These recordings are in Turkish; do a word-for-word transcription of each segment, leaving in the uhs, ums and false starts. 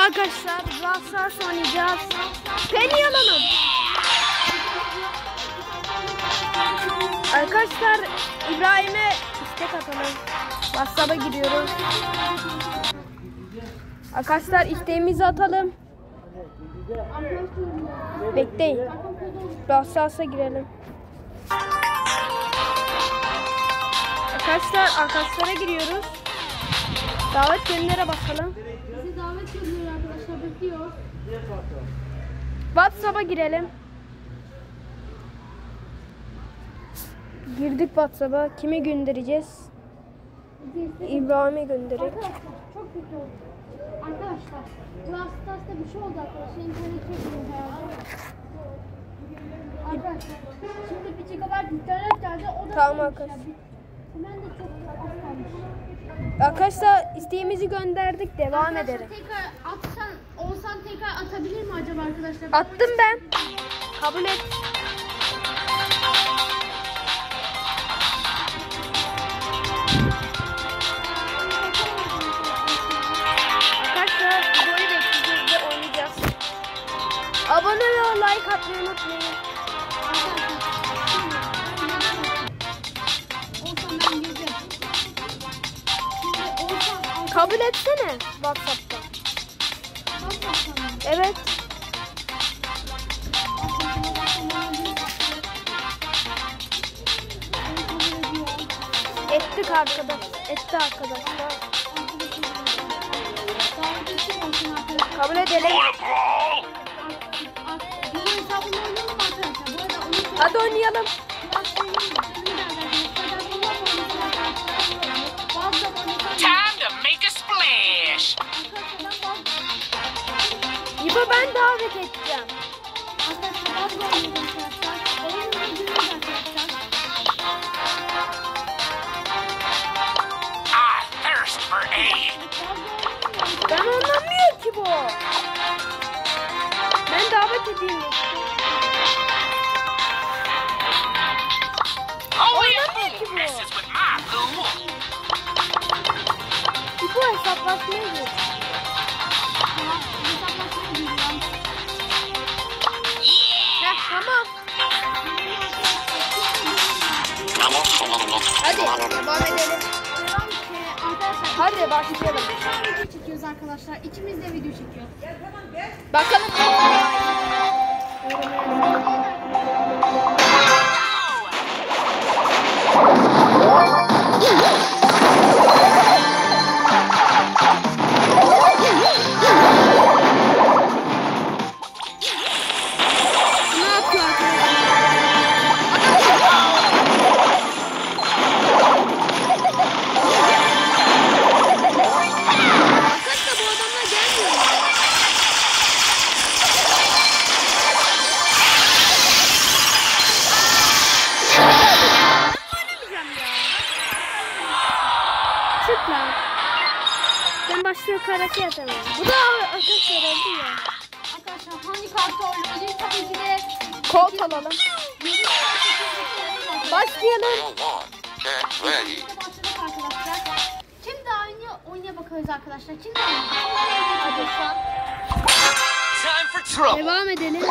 Arkadaşlar Brawl oynayacağız. Penny alalım. Arkadaşlar İbrahim'e istek atalım. WhatsApp'a giriyoruz. Arkadaşlar isteğimizi atalım. Bekleyin. Brawl girelim. Arkadaşlar arkadaşlara giriyoruz. Davet göndere bakalım. Bizi davet gönderiyor arkadaşlar, bekliyor. WhatsApp'a girelim. Girdik WhatsApp'a. Kime göndereceğiz? İbrahim'e gönderelim. Arkadaşlar çok kötü oldu. Arkadaşlar Brawl Stars'ta bir şey oldu arkadaşlar. İnternet çekmiyor herhalde. Arkadaşlar şimdi bir gigabayt internet geldi. O da tamam arkadaşlar. Hemen de çok az kalmış. Arkadaşlar isteğimizi gönderdik. Devam Arkadaşlar, edelim. tekrar atsan, olsan tekrar atabilir mi acaba arkadaşlar? Attım ben. Kabul et. Arkadaşlar videoyu bekleyeceğiz ve oynayacağız. Abone ve like atmayı unutmayın. Olsan ben gireceğim. Şimdi olsan Kabul etsene WhatsApp'ta. WhatsApp'tan mı? Evet. Ettik arkadaş. Etti arkadaşlar. Kabul edelim. Hadi oynayalım. Time to make a splash. İbo ben davet edeceğim. I thirst for aid. Ben anlamıyor ki bu. Ben davet edeyim. Only a Oynamıyor ki fool bu. messes with my pool. İbo hesaplaşmaya gir. Heh, tamam. Hadi devam edelim. Hadi başlayalım. Video çekiyoruz arkadaşlar. İkimiz de video çekiyor. Bakalım. Ne yapıyor arkadaşlar? Bu adamlar gelmiyor. Çık lan. Ben başka karakter atamıyorum. Bu da arkadaşlar oldu ya. Arkadaşlar hangi kartı oynayacağız? Tabii ki de Colt alalım. Başlayalım. Get ready. başladık arkadaşlar. Kim daha oynuyor? Oynaya bakıyoruz arkadaşlar. Kim daha oynuyor? Hadi şu an. Time for trouble. Devam edelim.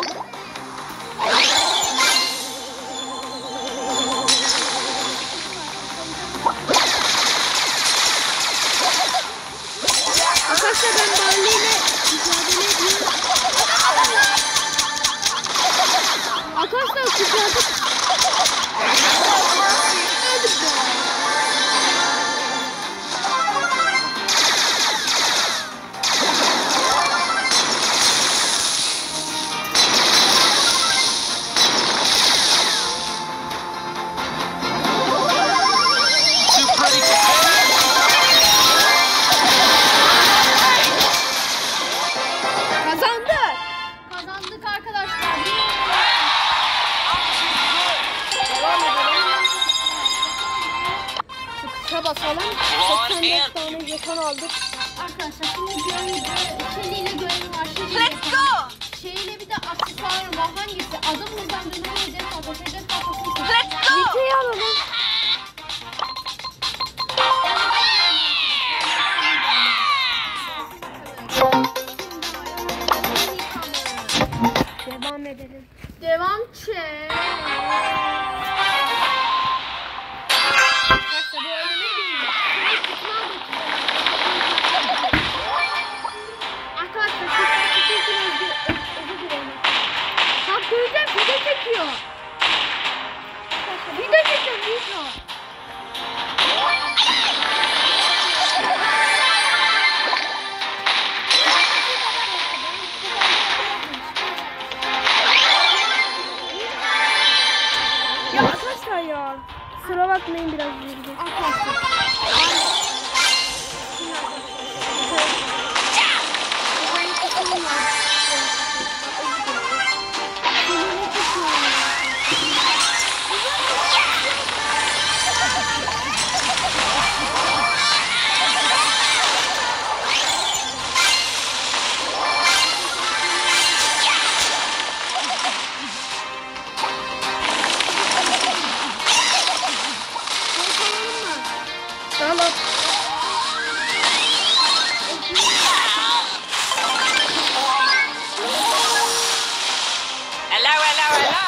Arkadaşlar ben Barley ile mücadele ediyorum. Arkadaşlar kurtardık. Öldük ya. Too pretty to Kazandık. Kazandık arkadaşlar. Devam edelim. Çıkışa basalım. seksen beş tane jeton aldık. Arkadaşlar şimdi görev, şeyiyle görev var. Şeyiyle, Let's go. şeyiyle bir de aksesuar var. Hangisi? Adım hızdan dönüyor. Hedef atası. Hedef atası. Let's go. Nite'yi alalım. Devam edelim. Devam çek. Arkadaşlar bu oyunu bilmiyorum. Arkadaşlar sizler çekiyorsun özgür özür dilerim. Bak göreceğim video çekiyor. Video çekiyor video. Ya arkadaşlar ya. Sıra bakmayın biraz yürüdü. Tamam. Hello, hello, hello.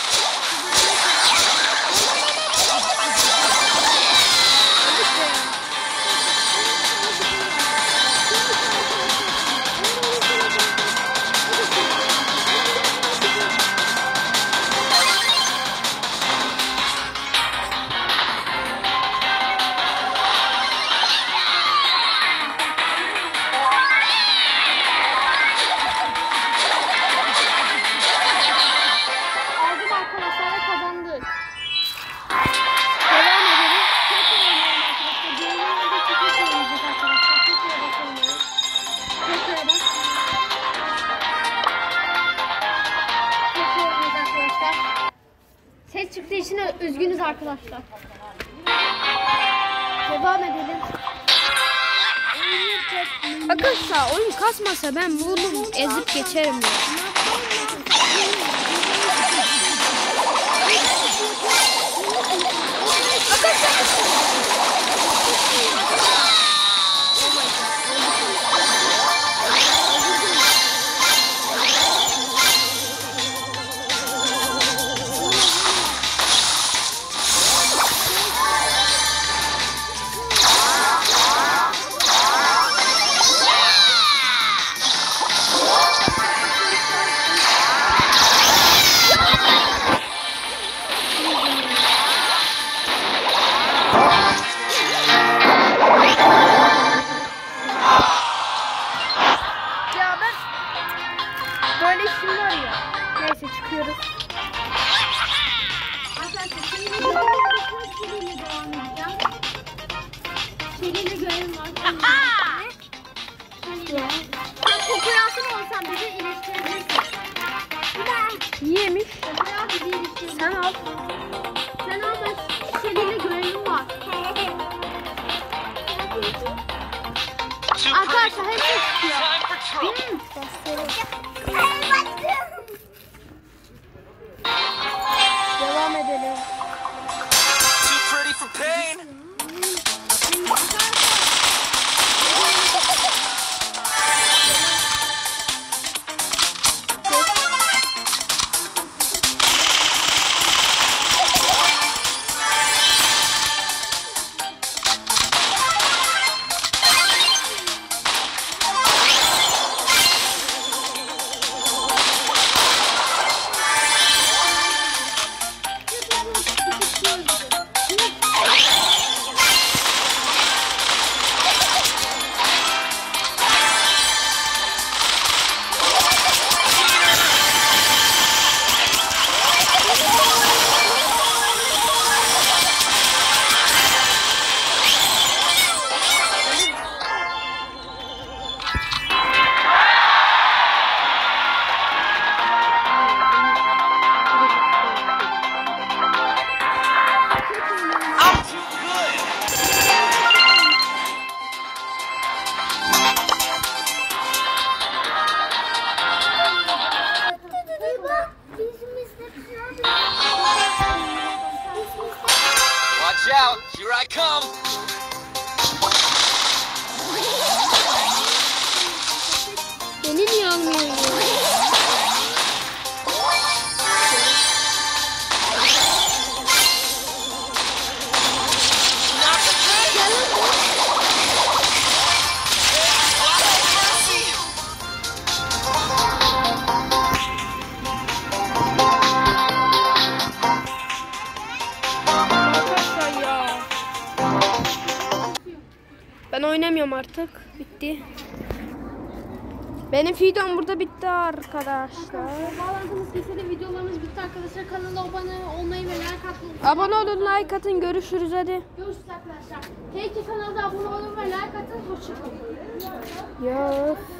Aldım arkadaşlar ve kazandık. Devam edelim. Ses çıktığı için üzgünüz arkadaşlar. Devam edelim. Arkadaşlar oyun kasmasa ben bunu ezip geçerim ya. Ya ben böyle işim var ya. Neyse çıkıyoruz. Arkadaşlar şimdi bir seriyle devam edeceğim. Seriyle görev var. Seriyle. Sen kooperatif olsan bizi iyileştirebilirsin. Yemiş. Mesela bizi iyileştirebilirsin. Sen al. Sen al ben seriyle görevim var. Too Arkadaşlar pretty hep for çıkıyor. time for trouble. Devam edelim. Too pretty for pain. I'm too good. Watch out, here I come. Beni niye almıyor ya? Ben oynamıyorum artık. Bitti. Benim videom burada bitti arkadaşlar. Bağlantımız kesildi. Videolarımız bitti arkadaşlar. Kanala abone olmayı ve like atmayı. Abone olun, like atın. Görüşürüz hadi. Görüşürüz arkadaşlar. T iki kanalda abone olun ve like atın. Hoşçakalın. Ya.